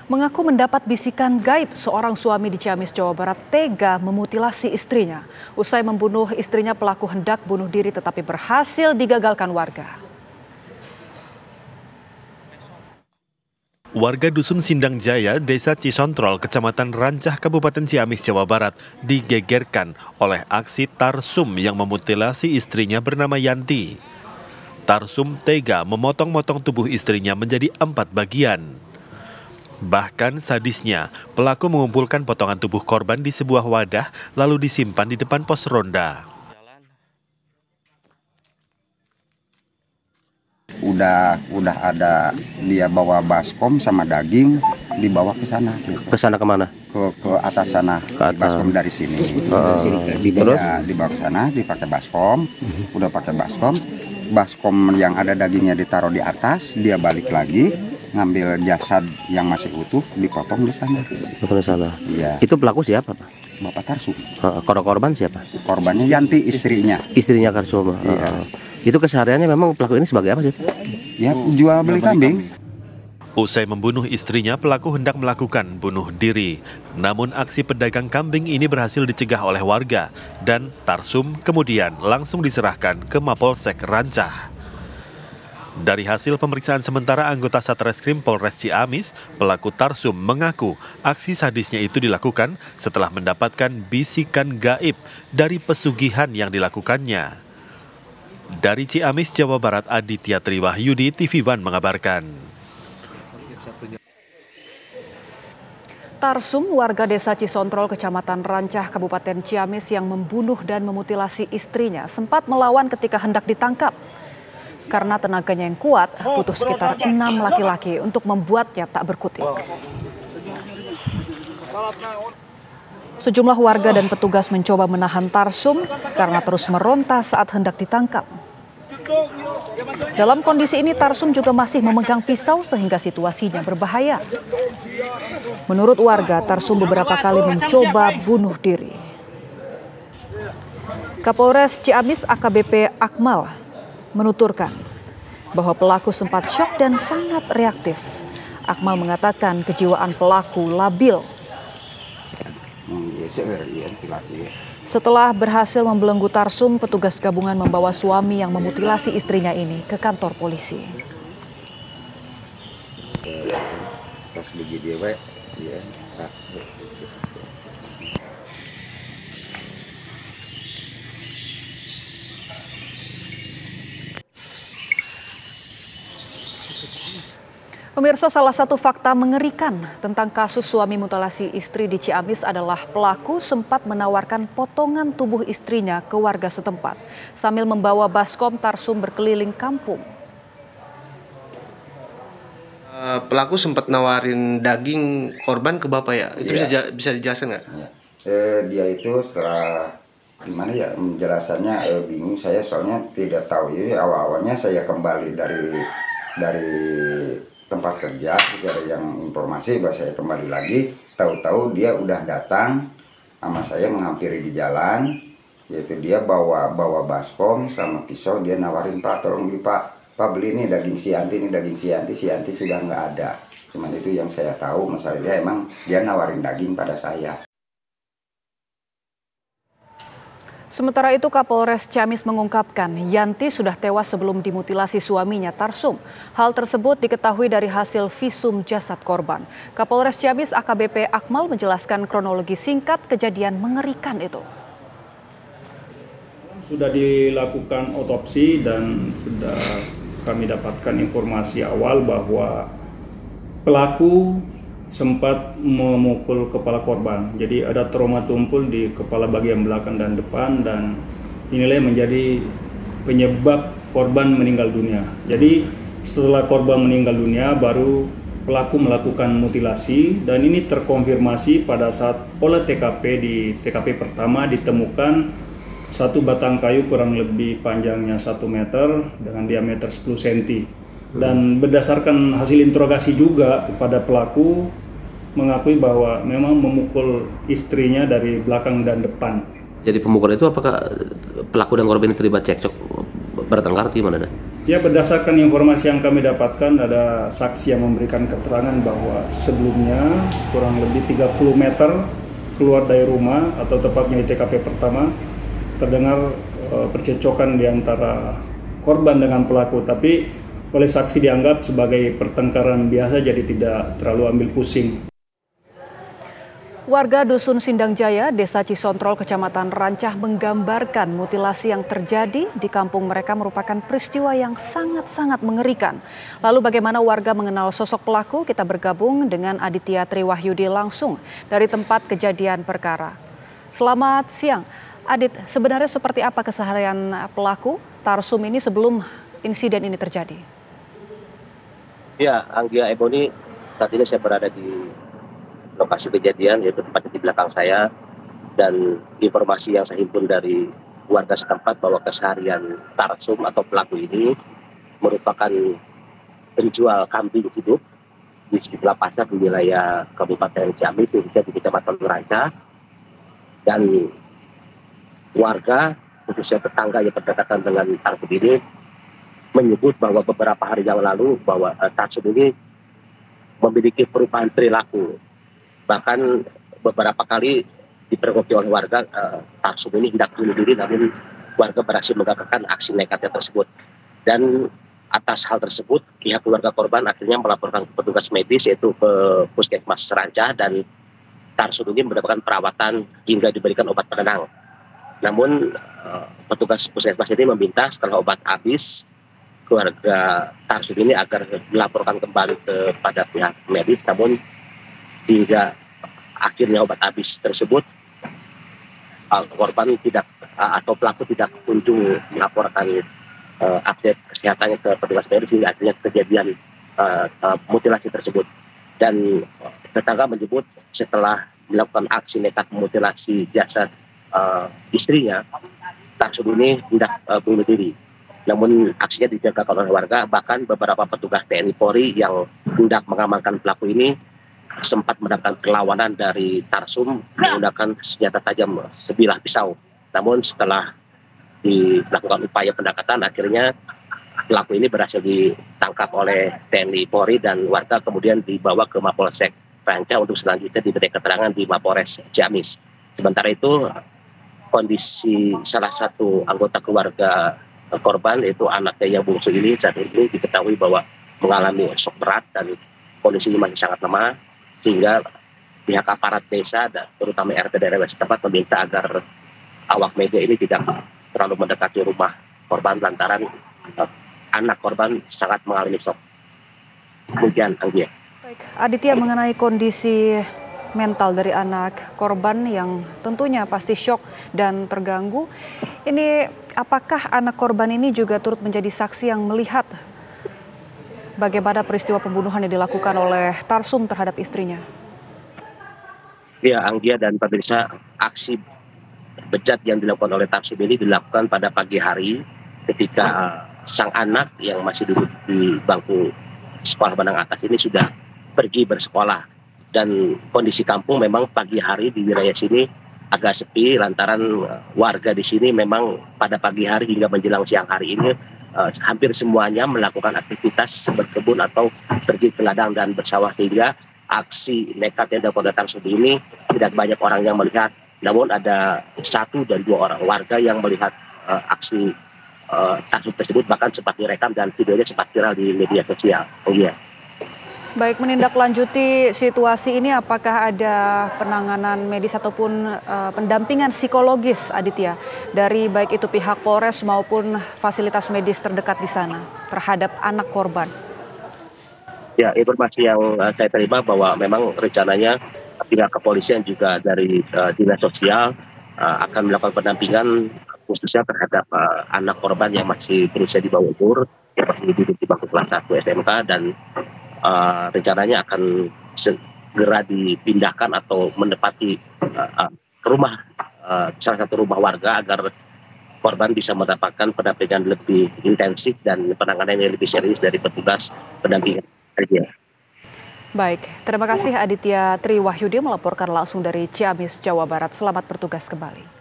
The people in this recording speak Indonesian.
mengaku mendapat bisikan gaib seorang suami di Ciamis, Jawa Barat tega memutilasi istrinya. Usai membunuh istrinya, pelaku hendak bunuh diri tetapi berhasil digagalkan warga. Warga Dusun Sindang Jaya, Desa Cisontrol, Kecamatan Rancah, Kabupaten Ciamis, Jawa Barat, digegerkan oleh aksi tarsum yang memutilasi istrinya bernama Yanti. Tarsum tega memotong-motong tubuh istrinya menjadi 4 bagian. Bahkan sadisnya, pelaku mengumpulkan potongan tubuh korban di sebuah wadah lalu disimpan di depan pos ronda. Udah ada dia bawa baskom sama daging dibawa ke sana. Ke sana kemana? Ke atas sana. Ke atas. Baskom dari sini. Dibawa ke sana, dipakai baskom. Udah pakai baskom. Baskom yang ada dagingnya ditaruh di atas, dia balik lagi ngambil jasad yang masih utuh dipotong di sana. Potong di sana. Iya. Itu pelaku siapa, Pak? Bapak Tarsum. Korban siapa? Korbannya Yanti, istrinya. Istrinya Tarsum. Iya. Itu kesehariannya memang pelaku ini sebagai apa sih? Ya, jual beli kambing. Usai membunuh istrinya, pelaku hendak melakukan bunuh diri. Namun aksi pedagang kambing ini berhasil dicegah oleh warga dan Tarsum kemudian langsung diserahkan ke Mapolsek Rancah. Dari hasil pemeriksaan sementara anggota Satreskrim Polres Ciamis, pelaku Tarsum mengaku aksi sadisnya itu dilakukan setelah mendapatkan bisikan gaib dari pesugihan yang dilakukannya. Dari Ciamis, Jawa Barat, Aditya Triwahyudi, TV One mengabarkan. Tarsum, warga desa Cisontrol, Kecamatan Rancah, Kabupaten Ciamis yang membunuh dan memutilasi istrinya sempat melawan ketika hendak ditangkap. Karena tenaganya yang kuat, butuh sekitar 6 laki-laki untuk membuatnya tak berkutik. Sejumlah warga dan petugas mencoba menahan Tarsum karena terus meronta saat hendak ditangkap. Dalam kondisi ini Tarsum juga masih memegang pisau sehingga situasinya berbahaya. Menurut warga, Tarsum beberapa kali mencoba bunuh diri. Kapolres Ciamis AKBP Akmal menuturkan bahwa pelaku sempat syok dan sangat reaktif. Akmal mengatakan kejiwaan pelaku labil. Setelah berhasil membelenggu Tarsum, petugas gabungan membawa suami yang memutilasi istrinya ini ke kantor polisi. Pemirsa, salah satu fakta mengerikan tentang kasus suami mutilasi istri di Ciamis adalah pelaku sempat menawarkan potongan tubuh istrinya ke warga setempat sambil membawa baskom Tarsum berkeliling kampung. Pelaku sempat nawarin daging korban ke Bapak ya? Itu bisa dijelaskan nggak? Ya. Dia itu setelah gimana ya penjelasannya bingung saya soalnya tidak tahu. Jadi awalnya saya kembali dari tempat kerja, tidak ada yang informasi bahwa saya kembali lagi, tahu-tahu dia udah datang sama saya menghampiri di jalan, yaitu dia bawa baskom sama pisau, dia nawarin, Pak tolong beli Pak beli ini daging si Yanti sudah nggak ada. Cuman itu yang saya tahu, masalahnya emang dia nawarin daging pada saya. Sementara itu Kapolres Ciamis mengungkapkan Yanti sudah tewas sebelum dimutilasi suaminya Tarsum. Hal tersebut diketahui dari hasil visum jasad korban. Kapolres Ciamis AKBP Akmal menjelaskan kronologi singkat kejadian mengerikan itu. Sudah dilakukan otopsi dan sudah kami dapatkan informasi awal bahwa pelaku sempat memukul kepala korban. Jadi ada trauma tumpul di kepala bagian belakang dan depan, dan inilah yang menjadi penyebab korban meninggal dunia. Jadi setelah korban meninggal dunia baru pelaku melakukan mutilasi, dan ini terkonfirmasi pada saat olah TKP. Di TKP pertama ditemukan satu batang kayu kurang lebih panjangnya 1 meter dengan diameter 10 cm. Dan berdasarkan hasil interogasi juga kepada pelaku mengakui bahwa memang memukul istrinya dari belakang dan depan. Jadi pemukulan itu apakah pelaku dan korban ini terlibat cekcok bertengkar atau gimana? Ya, berdasarkan informasi yang kami dapatkan, ada saksi yang memberikan keterangan bahwa sebelumnya kurang lebih 30 meter keluar dari rumah atau tepatnya di TKP pertama terdengar percecokan di antara korban dengan pelaku, tapi oleh saksi dianggap sebagai pertengkaran biasa, jadi tidak terlalu ambil pusing. Warga Dusun Sindang Jaya, Desa Cisontrol, Kecamatan Rancah menggambarkan mutilasi yang terjadi di kampung mereka merupakan peristiwa yang sangat-sangat mengerikan. Lalu bagaimana warga mengenal sosok pelaku? Kita bergabung dengan Aditya Triwahyudi langsung dari tempat kejadian perkara. Selamat siang, Adit. Sebenarnya seperti apa keseharian pelaku tarsum ini sebelum insiden ini terjadi? Ya, Anggia Ebony, saat ini saya berada di lokasi kejadian, yaitu tepatnya di belakang saya, dan informasi yang saya himpun dari warga setempat bahwa keseharian tarsum atau pelaku ini merupakan penjual kambing hidup di sejumlah pasar di wilayah Kabupaten Ciamis, khususnya di Kecamatan Rancah, dan warga khususnya tetangga yang berdekatan dengan tarsum ini menyebut bahwa beberapa hari yang lalu bahwa tarsum ini memiliki perubahan perilaku. Bahkan beberapa kali dipergoki oleh warga, tarsum ini hendak bunuh diri, namun warga berhasil menggagalkan aksi nekatnya tersebut. Dan atas hal tersebut, pihak keluarga korban akhirnya melaporkan ke petugas medis, yaitu ke Puskesmas Rancah, dan tarsum ini mendapatkan perawatan hingga diberikan obat penenang. Namun petugas Puskesmas ini meminta setelah obat habis, keluarga tarsum ini agar dilaporkan kembali kepada pihak medis, namun hingga akhirnya obat habis tersebut, korban tidak atau pelaku tidak kunjung melaporkan update kesehatannya ke petugas medis, hingga akhirnya kejadian mutilasi tersebut. Dan tetangga menyebut setelah melakukan aksi nekat mutilasi jasad istrinya, tarsum ini hendak bunuh diri. Namun aksinya dijaga oleh warga, bahkan beberapa petugas TNI Polri yang hendak mengamankan pelaku ini sempat mendapatkan perlawanan dari tarsum menggunakan senjata tajam sebilah pisau. Namun setelah dilakukan upaya pendekatan, akhirnya pelaku ini berhasil ditangkap oleh TNI Polri dan warga, kemudian dibawa ke Mapolsek Rancah untuk selanjutnya diberi keterangan di Mapolres Ciamis. Sementara itu, kondisi salah satu anggota keluarga korban, yaitu anaknya yang bungsu ini, saat ini diketahui bahwa mengalami shock berat dan kondisinya masih sangat lemah, sehingga pihak aparat desa dan terutama RT dan RW setempat meminta agar awak media ini tidak terlalu mendekati rumah korban lantaran anak korban sangat mengalami shock. Kemudian, Anggia. Baik, Aditya, mengenai kondisi mental dari anak korban yang tentunya pasti shock dan terganggu, ini apakah anak korban ini juga turut menjadi saksi yang melihat bagaimana peristiwa pembunuhan yang dilakukan oleh tarsum terhadap istrinya? Ya, Anggia dan pemirsa, aksi bejat yang dilakukan oleh tarsum ini dilakukan pada pagi hari ketika sang anak yang masih duduk di bangku sekolah menengah atas ini sudah pergi bersekolah. Dan kondisi kampung memang pagi hari di wilayah sini agak sepi lantaran warga di sini memang pada pagi hari hingga menjelang siang hari ini hampir semuanya melakukan aktivitas berkebun atau pergi ke ladang dan bersawah, sehingga aksi nekat yang dilakukan oleh tarsum ini tidak banyak orang yang melihat. Namun ada 1 dan 2 orang warga yang melihat aksi tarsum tersebut, bahkan sempat direkam dan videonya sempat viral di media sosial. Oh iya. Baik, menindaklanjuti situasi ini, apakah ada penanganan medis ataupun pendampingan psikologis, Aditya, dari baik itu pihak Polres maupun fasilitas medis terdekat di sana terhadap anak korban? Ya, informasi yang saya terima bahwa memang rencananya pihak kepolisian juga dari dinas sosial akan melakukan pendampingan khususnya terhadap anak korban yang masih berusia di bawah umur, yang masih duduk di bangku kelas 1 SMK, dan rencananya akan segera dipindahkan atau menempati rumah salah satu rumah warga agar korban bisa mendapatkan pendampingan lebih intensif dan penanganan yang lebih serius dari petugas pendampingan. Baik, terima kasih Aditya Triwahyudi melaporkan langsung dari Ciamis, Jawa Barat. Selamat bertugas kembali.